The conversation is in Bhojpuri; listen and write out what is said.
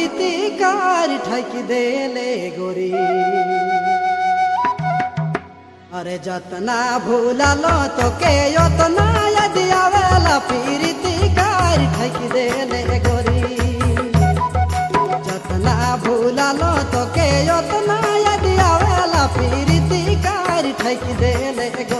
पीरिति कार ठक देले गोरी। अरे जतना भूललो तो के उतना याद आवेला पीरिति कार ठक देले गोरी। जतना भूललो तो के उतना याद आवेला पीरिति कार ठक देले गोरी।